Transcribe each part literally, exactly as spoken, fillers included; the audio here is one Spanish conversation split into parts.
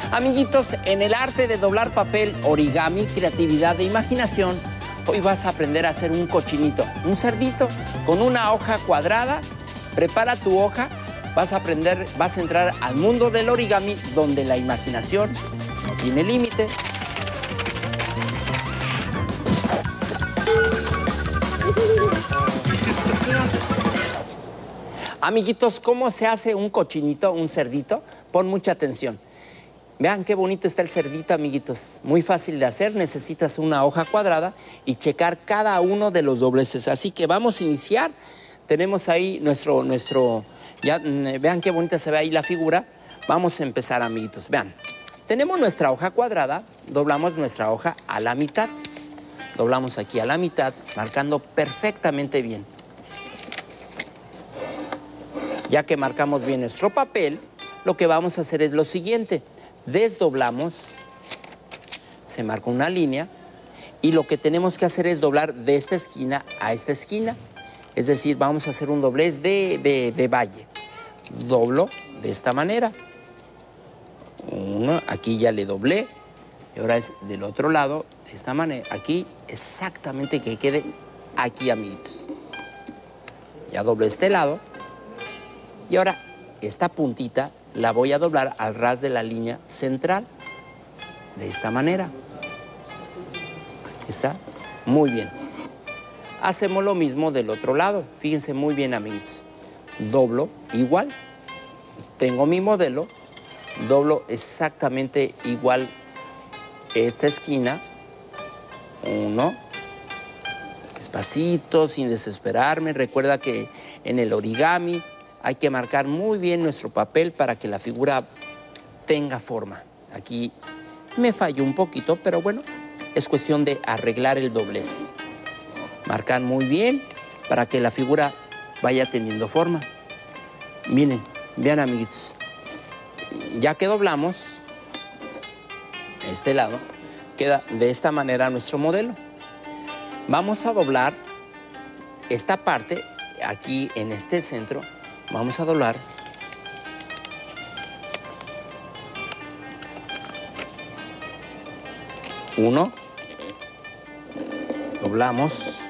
Amiguitos, en el arte de doblar papel, origami, creatividad e imaginación, hoy vas a aprender a hacer un cochinito, un cerdito con una hoja cuadrada. Prepara tu hoja, vas a aprender, vas a entrar al mundo del origami donde la imaginación no tiene límite. Amiguitos, ¿cómo se hace un cochinito, un cerdito? Pon mucha atención. Vean qué bonito está el cerdito, amiguitos. Muy fácil de hacer. Necesitas una hoja cuadrada y checar cada uno de los dobleces. Así que vamos a iniciar. Tenemos ahí nuestro, nuestro, ya vean qué bonita se ve ahí la figura. Vamos a empezar, amiguitos. Vean, tenemos nuestra hoja cuadrada. Doblamos nuestra hoja a la mitad. Doblamos aquí a la mitad, marcando perfectamente bien. Ya que marcamos bien nuestro papel, lo que vamos a hacer es lo siguiente. Desdoblamos, se marca una línea, y lo que tenemos que hacer es doblar de esta esquina a esta esquina. Es decir, vamos a hacer un doblez de, de, de valle. Doblo de esta manera. Uno, aquí ya le doblé, y ahora es del otro lado, de esta manera. Aquí exactamente que quede aquí, amiguitos. Ya doblé este lado. Y ahora, esta puntita la voy a doblar al ras de la línea central. De esta manera. Aquí está. Muy bien. Hacemos lo mismo del otro lado. Fíjense muy bien, amigos. Doblo igual. Tengo mi modelo. Doblo exactamente igual esta esquina. Uno. Despacito, sin desesperarme. Recuerda que en el origami hay que marcar muy bien nuestro papel para que la figura tenga forma. Aquí me falló un poquito, pero bueno, es cuestión de arreglar el doblez. Marcar muy bien para que la figura vaya teniendo forma. Miren, vean, amiguitos. Ya que doblamos este lado, queda de esta manera nuestro modelo. Vamos a doblar esta parte aquí en este centro. Vamos a doblar uno, doblamos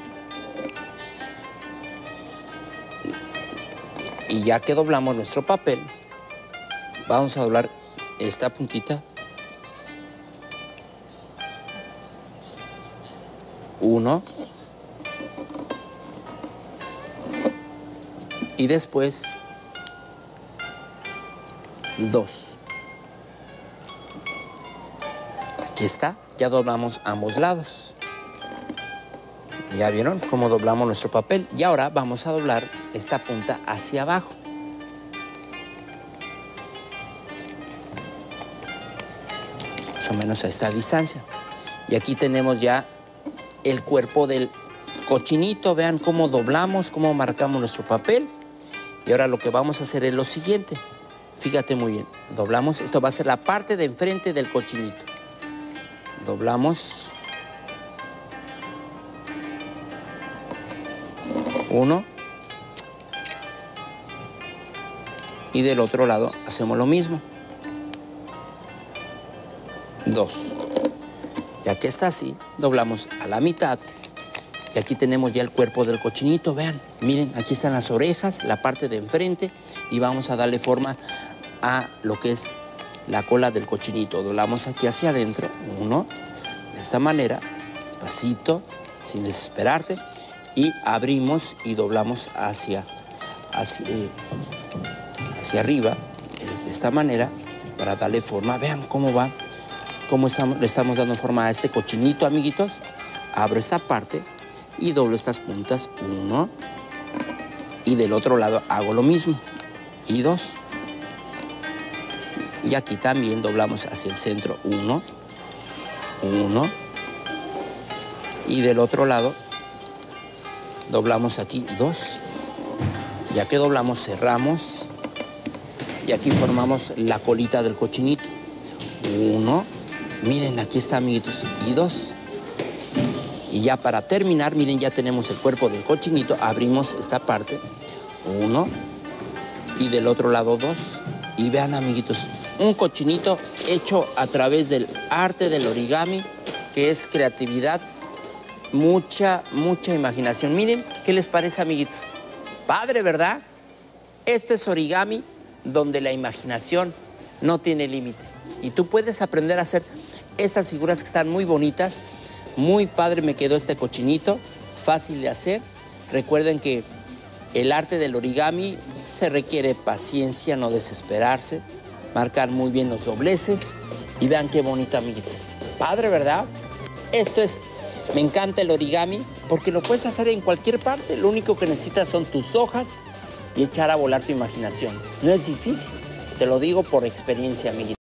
y ya que doblamos nuestro papel, vamos a doblar esta puntita, uno, y después, dos. Aquí está, ya doblamos ambos lados. ¿Ya vieron cómo doblamos nuestro papel? Y ahora vamos a doblar esta punta hacia abajo. Más o menos a esta distancia. Y aquí tenemos ya el cuerpo del cochinito. Vean cómo doblamos, cómo marcamos nuestro papel. Y ahora lo que vamos a hacer es lo siguiente. Fíjate muy bien. Doblamos. Esto va a ser la parte de enfrente del cochinito. Doblamos. Uno. Y del otro lado hacemos lo mismo. Dos. Ya que está así, doblamos a la mitad. Y aquí tenemos ya el cuerpo del cochinito, vean. Miren, aquí están las orejas, la parte de enfrente. Y vamos a darle forma a lo que es la cola del cochinito. Doblamos aquí hacia adentro, uno, de esta manera, despacito, sin desesperarte. Y abrimos y doblamos hacia, hacia, hacia arriba, de esta manera, para darle forma. Vean cómo va, cómo estamos, le estamos dando forma a este cochinito, amiguitos. Abro esta parte y doblo estas puntas, uno, y del otro lado hago lo mismo, y dos. Y aquí también doblamos hacia el centro, uno, uno, y del otro lado doblamos aquí, dos. Ya que doblamos, cerramos, y aquí formamos la colita del cochinito, uno, miren, aquí está, amiguitos, y dos. Y ya para terminar, miren, ya tenemos el cuerpo del cochinito. Abrimos esta parte. Uno. Y del otro lado dos. Y vean, amiguitos, un cochinito hecho a través del arte del origami, que es creatividad, mucha, mucha imaginación. Miren, ¿qué les parece, amiguitos? Padre, ¿verdad? Este es origami donde la imaginación no tiene límite. Y tú puedes aprender a hacer estas figuras que están muy bonitas. Muy padre me quedó este cochinito, fácil de hacer. Recuerden que el arte del origami se requiere paciencia, no desesperarse, marcar muy bien los dobleces y vean qué bonito, amiguitos. Padre, ¿verdad? Esto es, me encanta el origami porque lo puedes hacer en cualquier parte. Lo único que necesitas son tus hojas y echar a volar tu imaginación. No es difícil, te lo digo por experiencia, amiguitos.